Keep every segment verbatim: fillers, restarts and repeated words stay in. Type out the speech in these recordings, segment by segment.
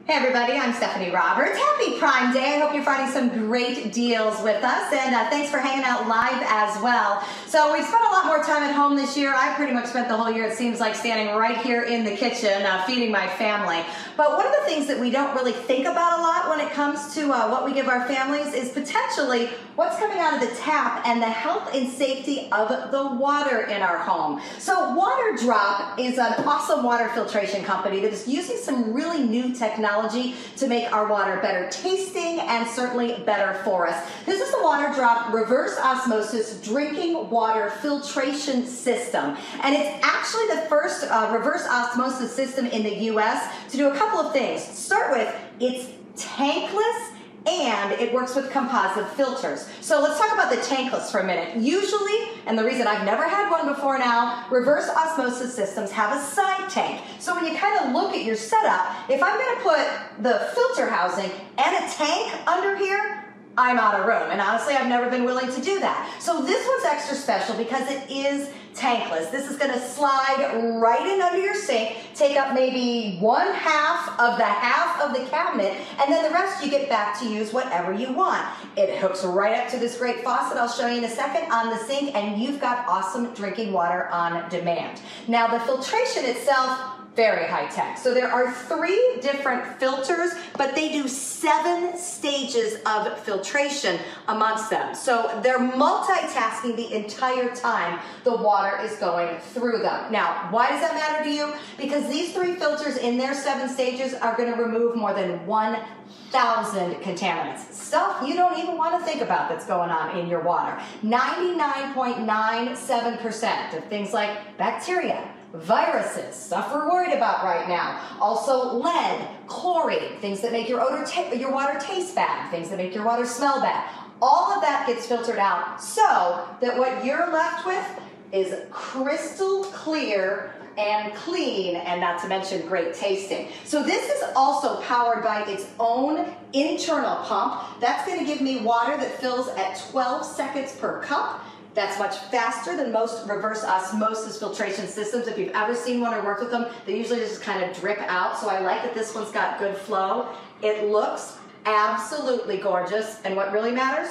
Hey everybody, I'm Stephanie Roberts. Happy Prime Day. I hope you're finding some great deals with us, and uh, thanks for hanging out live as well. So we've spent a lot more time at home this year. I pretty much spent the whole year, it seems like, standing right here in the kitchen uh, feeding my family. But one of the things that we don't really think about a lot when it comes to uh, what we give our families is potentially what's coming out of the tap and the health and safety of the water in our home. So Waterdrop is an awesome water filtration company that is using some really new technology to make our water better tasting and certainly better for us. This is the Waterdrop Reverse Osmosis Drinking Water Filtration System. And it's actually the first uh, reverse osmosis system in the U S to do a couple of things. To start with, it's tankless, and it works with composite filters. So let's talk about the tankless for a minute. Usually, and the reason I've never had one before now, reverse osmosis systems have a side tank. So when you kind of look at your setup, if I'm gonna put the filter housing and a tank under here, I'm out of room. And honestly, I've never been willing to do that. So this one's extra special because it is tankless. This is gonna slide right in under your sink, take up maybe one half of the half of the cabinet, and then the rest you get back to use whatever you want. It hooks right up to this great faucet I'll show you in a second on the sink, and you've got awesome drinking water on demand. Now the filtration itself, very high tech. So there are three different filters, but they do seven stages of filtration amongst them. So they're multitasking the entire time the water is going through them. Now, why does that matter to you? Because these three filters in their seven stages are gonna remove more than one thousand contaminants. Stuff you don't even want to think about that's going on in your water. ninety-nine point nine seven percent of things like bacteria, viruses, stuff we're worried about right now. Also lead, chlorine, things that make your, odor your water taste bad, things that make your water smell bad. All of that gets filtered out so that what you're left with is crystal clear and clean, and not to mention great tasting. So this is also powered by its own internal pump. That's going to give me water that fills at twelve seconds per cup. That's much faster than most reverse osmosis filtration systems. If you've ever seen one or worked with them, they usually just kind of drip out. So I like that this one's got good flow. It looks absolutely gorgeous. And what really matters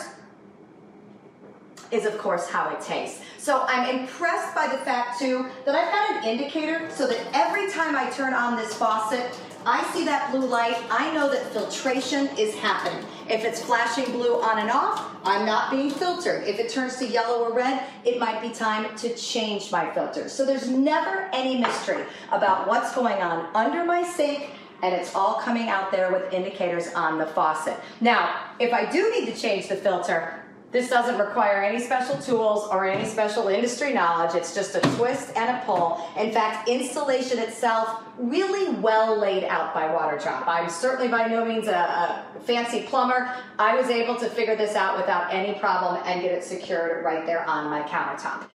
is, of course, how it tastes. So I'm impressed by the fact, too, that I've got an indicator so that every time I turn on this faucet, I see that blue light, I know that filtration is happening. If it's flashing blue on and off, I'm not being filtered. If it turns to yellow or red, it might be time to change my filter. So there's never any mystery about what's going on under my sink, and it's all coming out there with indicators on the faucet. Now, if I do need to change the filter, this doesn't require any special tools or any special industry knowledge. It's just a twist and a pull. In fact, installation itself really well laid out by Waterdrop. I'm certainly by no means a, a fancy plumber. I was able to figure this out without any problem and get it secured right there on my countertop.